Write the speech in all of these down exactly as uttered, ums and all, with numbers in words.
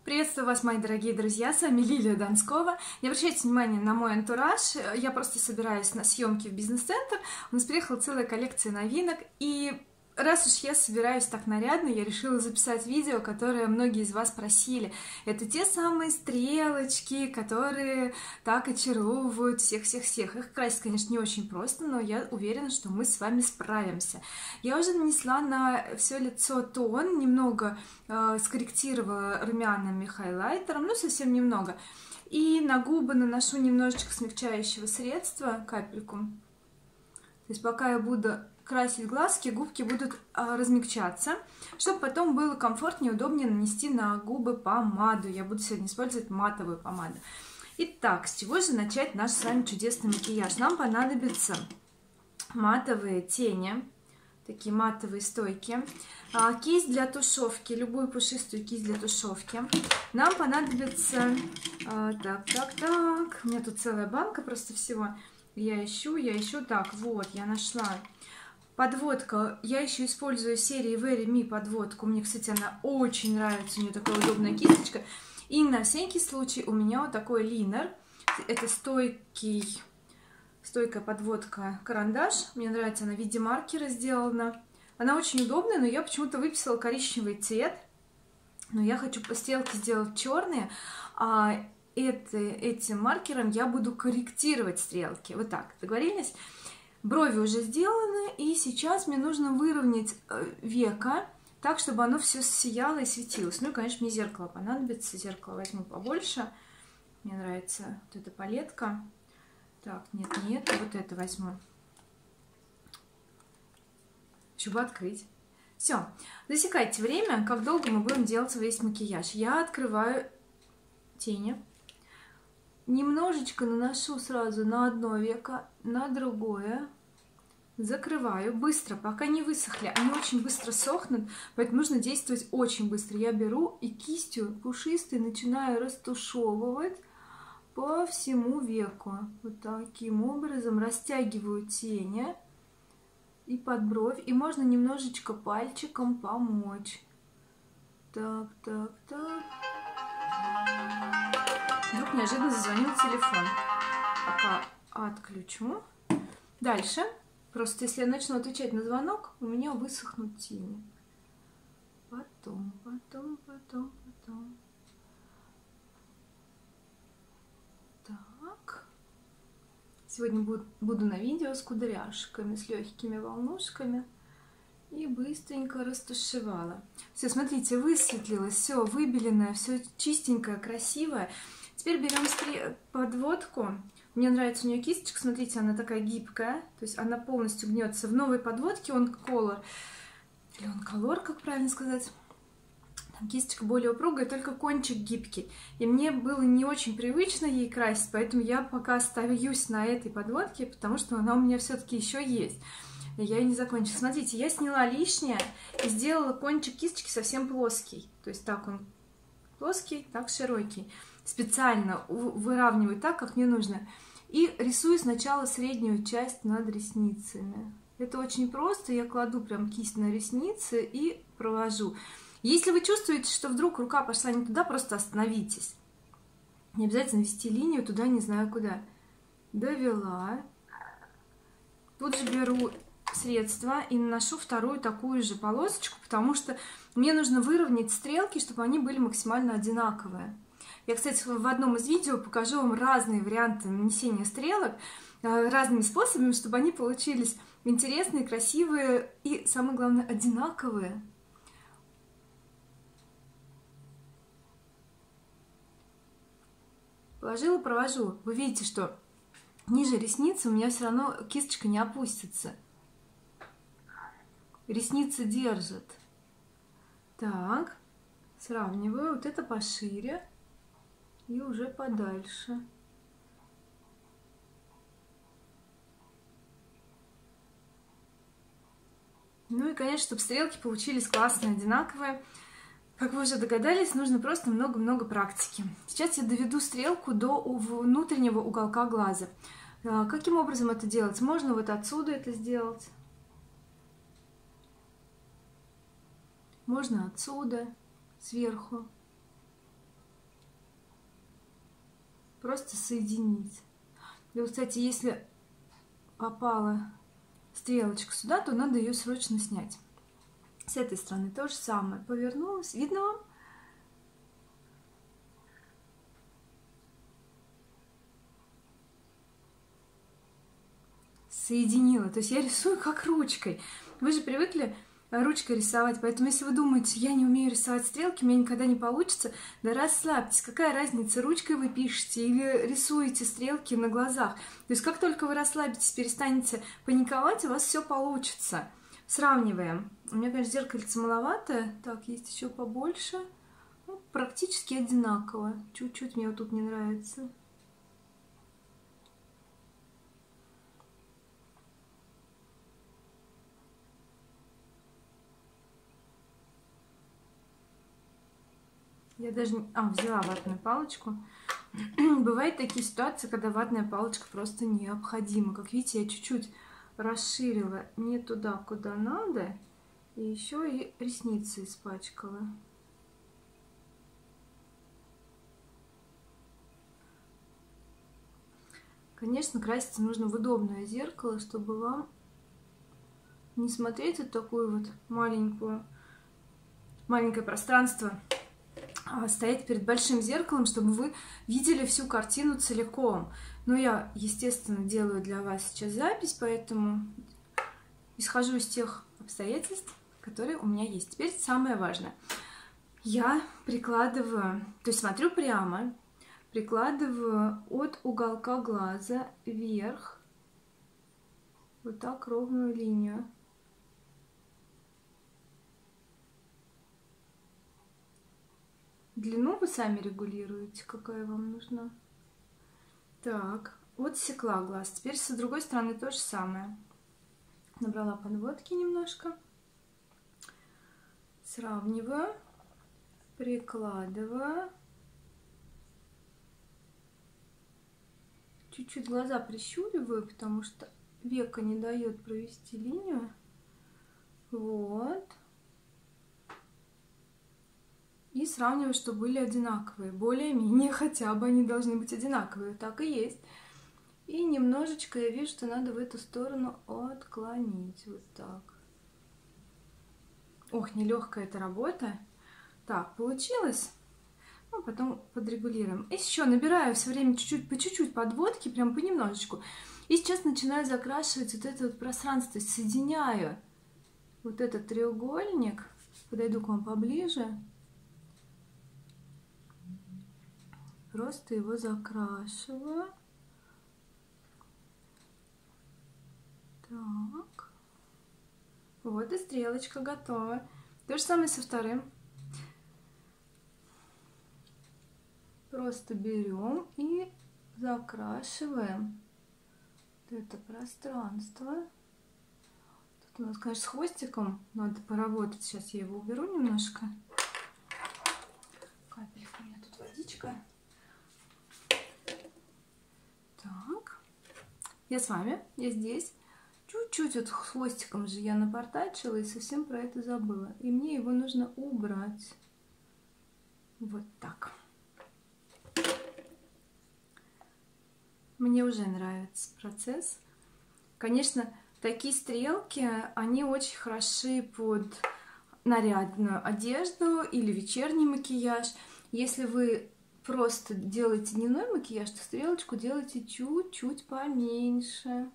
Приветствую вас, мои дорогие друзья, с вами Лилия Донскова. Не обращайте внимания на мой антураж, я просто собираюсь на съемки в бизнес-центр. У нас приехала целая коллекция новинок, и раз уж я собираюсь так нарядно, я решила записать видео, которое многие из вас просили. Это те самые стрелочки, которые так очаровывают всех-всех-всех. Их красить, конечно, не очень просто, но я уверена, что мы с вами справимся. Я уже нанесла на все лицо тон, немного э, скорректировала румянами хайлайтером, ну совсем немного. И на губы наношу немножечко смягчающего средства, капельку. То есть пока я буду красить глазки, губки будут а, размягчаться, чтобы потом было комфортнее и удобнее нанести на губы помаду. Я буду сегодня использовать матовую помаду. Итак, с чего же начать наш с вами чудесный макияж? Нам понадобятся матовые тени, такие матовые стойки, а, кисть для тушевки, любую пушистую кисть для тушевки. Нам понадобится, а, так, так, так, у меня тут целая банка просто всего. Я ищу, я ищу, так, вот, я нашла. Подводка, я еще использую серии Very Me подводку, мне, кстати, она очень нравится, у нее такая удобная кисточка. И на всякий случай у меня вот такой линер, это стойкий, стойкая подводка карандаш, мне нравится, она в виде маркера сделана. Она очень удобная, но я почему-то выписала коричневый цвет, но я хочу стрелки сделать черные, а это, этим маркером я буду корректировать стрелки, вот так, договорились? Брови уже сделаны, и сейчас мне нужно выровнять веко, так, чтобы оно все сияло и светилось. Ну и, конечно, мне зеркало понадобится. Зеркало возьму побольше. Мне нравится вот эта палетка. Так, нет, нет, вот это возьму. Чтобы открыть. Все, засекайте время, как долго мы будем делать весь макияж. Я открываю тени. Немножечко наношу сразу на одно веко, на другое. Закрываю быстро, пока не высохли. Они очень быстро сохнут, поэтому нужно действовать очень быстро. Я беру и кистью пушистой начинаю растушевывать по всему веку. Вот таким образом растягиваю тени и под бровь. И можно немножечко пальчиком помочь. Так, так, так. Вдруг неожиданно зазвонил телефон. Пока отключу. Дальше. Просто если я начну отвечать на звонок, у меня высохнут тени. Потом, потом, потом, потом. Так. Сегодня буду, буду на видео с кудряшками, с легкими волнушками. И быстренько растушевала. Все, смотрите, высветлилось, все выбеленное, все чистенькое, красивое. Теперь берем подводку. Мне нравится у нее кисточка, смотрите, она такая гибкая, то есть она полностью гнется. В новой подводке он колор, или он колор, как правильно сказать. Там кисточка более упругая, только кончик гибкий. И мне было не очень привычно ей красить, поэтому я пока остаюсь на этой подводке, потому что она у меня все-таки еще есть. И я ее не закончила. Смотрите, я сняла лишнее и сделала кончик кисточки совсем плоский. То есть так он плоский, так широкий. Специально выравниваю так, как мне нужно. И рисую сначала среднюю часть над ресницами. Это очень просто. Я кладу прям кисть на ресницы и провожу. Если вы чувствуете, что вдруг рука пошла не туда, просто остановитесь. Не обязательно вести линию туда, не знаю куда. Довела. Тут же беру средство и наношу вторую такую же полосочку, потому что мне нужно выровнять стрелки, чтобы они были максимально одинаковые. Я, кстати, в одном из видео покажу вам разные варианты нанесения стрелок, разными способами, чтобы они получились интересные, красивые и, самое главное, одинаковые. Положила, провожу. Вы видите, что ниже ресницы у меня все равно кисточка не опустится. Ресницы держат. Так, сравниваю. Вот это пошире. И уже подальше. Ну и, конечно, чтобы стрелки получились классные, одинаковые. Как вы уже догадались, нужно просто много-много практики. Сейчас я доведу стрелку до внутреннего уголка глаза. Каким образом это делать? Можно вот отсюда это сделать. Можно отсюда, сверху. просто соединить. И вот, кстати, если попала стрелочка сюда, то надо ее срочно снять. С этой стороны то же самое. Повернулась. Видно вам? Соединила. То есть я рисую как ручкой. Вы же привыкли ручкой рисовать, поэтому если вы думаете, я не умею рисовать стрелки, у меня никогда не получится, да расслабьтесь. Какая разница, ручкой вы пишете или рисуете стрелки на глазах? То есть как только вы расслабитесь, перестанете паниковать, у вас все получится. Сравниваем. У меня, конечно, зеркальце маловато. Так, есть еще побольше. Ну, практически одинаково. Чуть-чуть мне вот тут не нравится. Я даже... А, взяла ватную палочку. Бывают такие ситуации, когда ватная палочка просто необходима. Как видите, я чуть-чуть расширила не туда, куда надо. И еще и ресницы испачкала. Конечно, краситься нужно в удобное зеркало, чтобы вам не смотреть вот такую вот маленькую, маленькое пространство, а стоять перед большим зеркалом, чтобы вы видели всю картину целиком. Но я, естественно, делаю для вас сейчас запись, поэтому исхожу из тех обстоятельств, которые у меня есть. Теперь самое важное. Я прикладываю, то есть смотрю прямо, прикладываю от уголка глаза вверх вот так ровную линию. Длину вы сами регулируете, какая вам нужна. Так, отсекла глаз. Теперь с другой стороны то же самое. Набрала подводки немножко. Сравниваю, прикладываю. Чуть-чуть глаза прищуриваю, потому что века не дает провести линию. Вот. И сравниваю, чтобы были одинаковые. Более-менее хотя бы они должны быть одинаковые. Так и есть. И немножечко я вижу, что надо в эту сторону отклонить. Вот так. Ох, нелегкая эта работа. Так, получилось. Ну, потом подрегулируем. И еще набираю все время чуть-чуть, по чуть-чуть подводки, прям понемножечку. И сейчас начинаю закрашивать вот это вот пространство. То есть соединяю вот этот треугольник. Подойду к вам поближе. Просто его закрашиваю. Так. Вот и стрелочка готова. То же самое со вторым. Просто берем и закрашиваем вот это пространство. Тут у нас, конечно, с хвостиком надо поработать. Сейчас я его уберу немножко. Капелька у меня тут водичка. Так. Я с вами, я здесь. Чуть-чуть вот хвостиком же я напортачила и совсем про это забыла. И мне его нужно убрать. Вот так. Мне уже нравится процесс. Конечно, такие стрелки, они очень хороши под нарядную одежду или вечерний макияж. Если вы просто делаете дневной макияж, то стрелочку делайте чуть-чуть поменьше.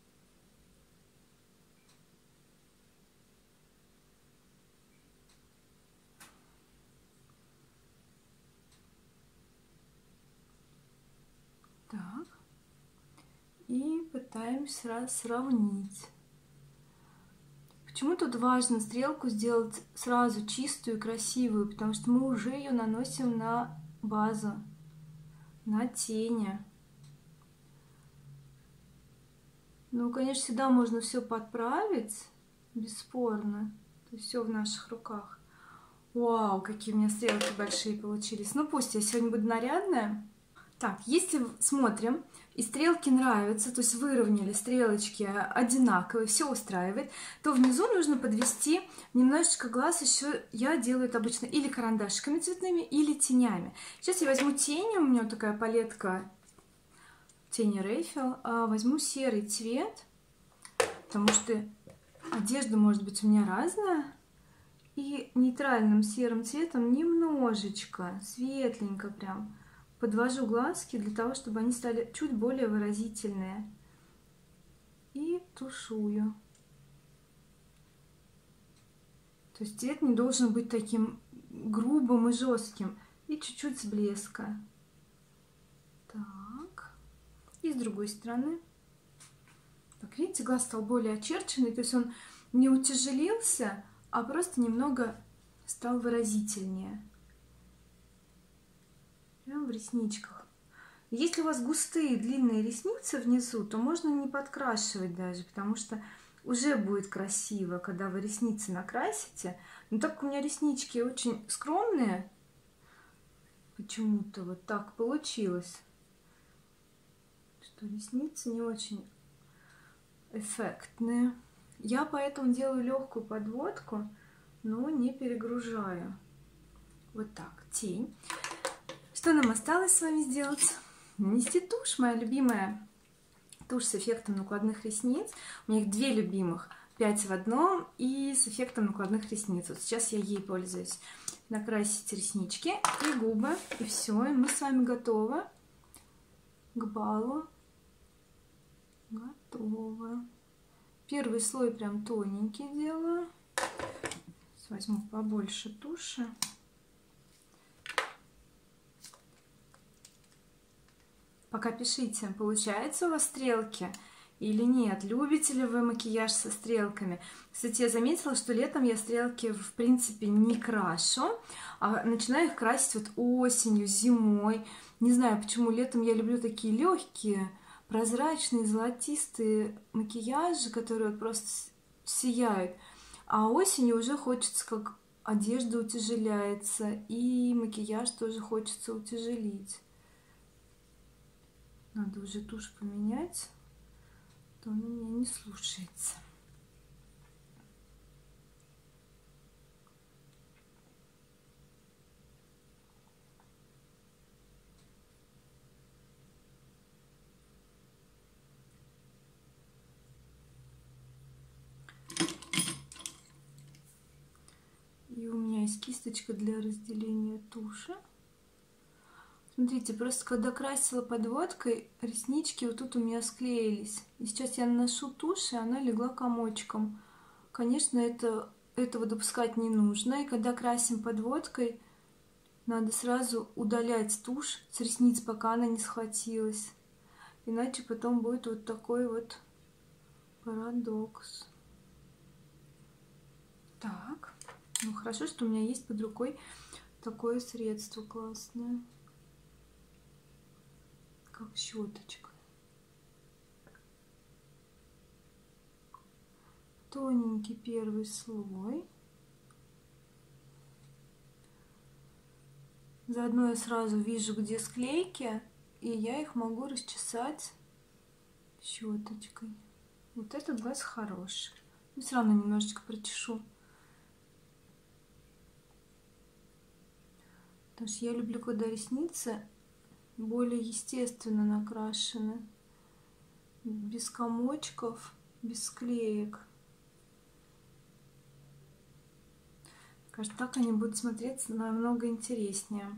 Так. И пытаемся сравнить. Почему тут важно стрелку сделать сразу чистую и красивую? Потому что мы уже ее наносим на базу, на тени. Ну, конечно, всегда можно все подправить, бесспорно. То есть все в наших руках. Вау, какие у меня стрелки большие получились. Ну, пусть я сегодня буду нарядная. Так, если смотрим, и стрелки нравятся, то есть выровняли стрелочки одинаковые, все устраивает, то внизу нужно подвести немножечко глаз. Еще я делаю это обычно или карандашиками цветными, или тенями. Сейчас я возьму тени, у меня вот такая палетка тени Рейфел. Возьму серый цвет, потому что одежда может быть у меня разная. И нейтральным серым цветом немножечко, светленько прям, подвожу глазки для того, чтобы они стали чуть более выразительные. И тушую. То есть цвет не должен быть таким грубым и жестким. И чуть-чуть с блеска. Так. И с другой стороны. Так, видите, глаз стал более очерченный. То есть он не утяжелился, а просто немного стал выразительнее. Прям в ресничках. Если у вас густые длинные ресницы внизу, то можно не подкрашивать даже, потому что уже будет красиво, когда вы ресницы накрасите. Но так как у меня реснички очень скромные, почему-то вот так получилось, что ресницы не очень эффектные. Я поэтому делаю легкую подводку, но не перегружаю. Вот так, тень. Что нам осталось с вами сделать? Нанести тушь, моя любимая тушь с эффектом накладных ресниц. У меня их две любимых, пять в одном и с эффектом накладных ресниц. Вот сейчас я ей пользуюсь. Накрасить реснички и губы, и все, и мы с вами готовы к балу. Готово. Первый слой прям тоненький делаю. Сейчас возьму побольше туши. Пока пишите, получается у вас стрелки или нет, любите ли вы макияж со стрелками. Кстати, я заметила, что летом я стрелки в принципе не крашу, а начинаю их красить вот осенью, зимой. Не знаю, почему летом я люблю такие легкие, прозрачные, золотистые макияжи, которые вот просто сияют. А осенью уже хочется, как одежда утяжеляется, и макияж тоже хочется утяжелить. Надо уже тушь поменять, то он у меня не слушается. И у меня есть кисточка для разделения туши. Смотрите, просто когда красила подводкой, реснички вот тут у меня склеились. И сейчас я наношу тушь, и она легла комочком. Конечно, это, этого допускать не нужно. И когда красим подводкой, надо сразу удалять тушь с ресниц, пока она не схватилась. Иначе потом будет вот такой вот парадокс. Так. Ну, хорошо, что у меня есть под рукой такое средство классное, как щеточка. Тоненький первый слой. Заодно я сразу вижу, где склейки, и я их могу расчесать щеточкой. Вот этот глаз хороший. Но все равно немножечко прочешу. Потому что я люблю, когда ресницы более естественно накрашены, без комочков, без склеек. Кажется, так они будут смотреться намного интереснее.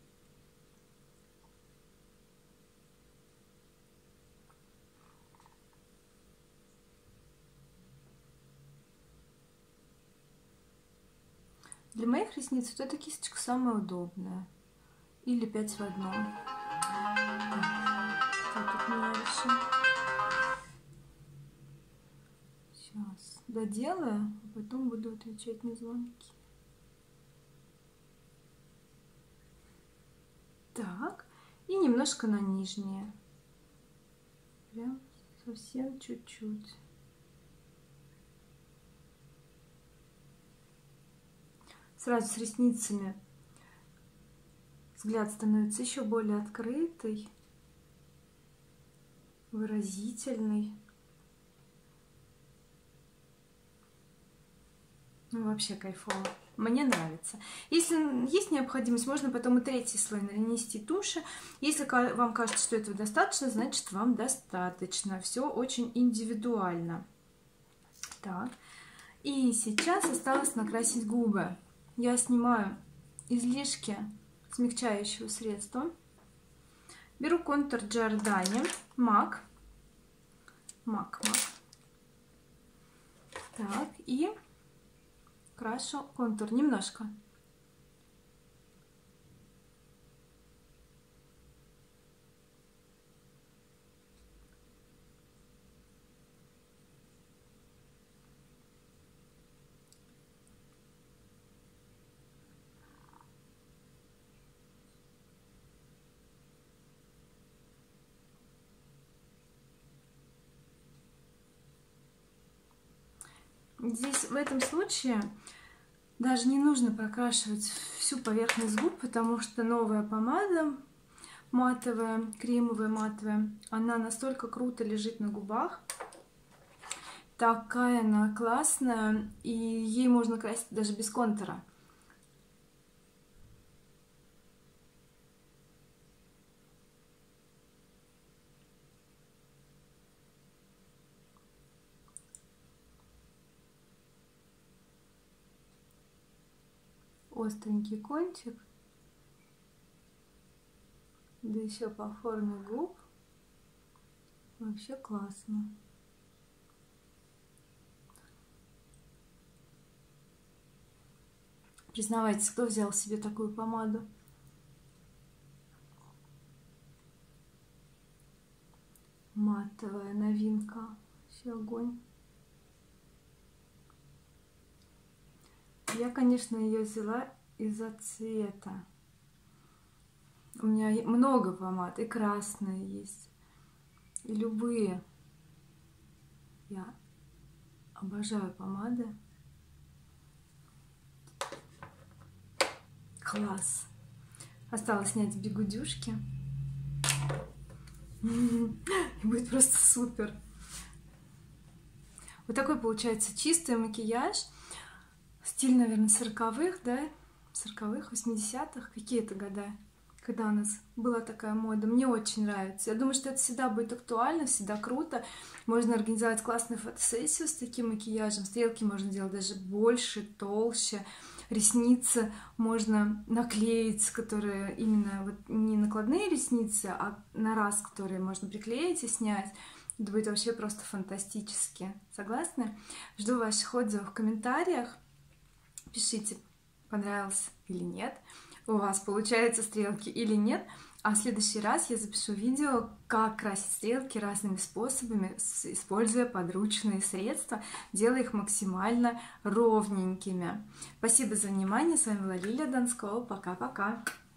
Для моих ресниц вот эта кисточка самая удобная. Или пять в одном. Так, тут меня решим. Сейчас доделаю, а потом буду отвечать на звонки. Так, и немножко на нижние. Прям совсем чуть-чуть. Сразу с ресницами взгляд становится еще более открытый, выразительный. Ну, вообще кайфово. Мне нравится. Если есть необходимость, можно потом и третий слой нанести туши. Если вам кажется, что этого достаточно, значит вам достаточно. Все очень индивидуально. Так. И сейчас осталось накрасить губы. Я снимаю излишки смягчающего средства. Беру контур Giordani MAC. MAC, MAC. Так, и крашу контур немножко. Здесь в этом случае даже не нужно прокрашивать всю поверхность губ, потому что новая помада матовая, кремовая матовая, она настолько круто лежит на губах, такая она классная, и ей можно красить даже без контура. Остренький кончик, да еще по форме губ, вообще классно. Признавайтесь, кто взял себе такую помаду? Матовая новинка, вообще огонь. Я, конечно, ее взяла из-за цвета. У меня много помад, и красные есть, и любые. Я обожаю помады. Класс. Осталось снять бигудюшки. И будет просто супер. Вот такой получается чистый макияж. Стиль, наверное, сороковых, да? сороковых, восьмидесятых, какие-то года, когда у нас была такая мода. Мне очень нравится. Я думаю, что это всегда будет актуально, всегда круто. Можно организовать классную фотосессию с таким макияжем. Стрелки можно делать даже больше, толще. Ресницы можно наклеить, которые именно вот не накладные ресницы, а на раз, которые можно приклеить и снять. Это будет вообще просто фантастически. Согласны? Жду ваших отзывов в комментариях. Пишите, понравилось или нет, у вас получаются стрелки или нет. А в следующий раз я запишу видео, как красить стрелки разными способами, используя подручные средства, делая их максимально ровненькими. Спасибо за внимание. С вами была Лилия Донскова. Пока-пока.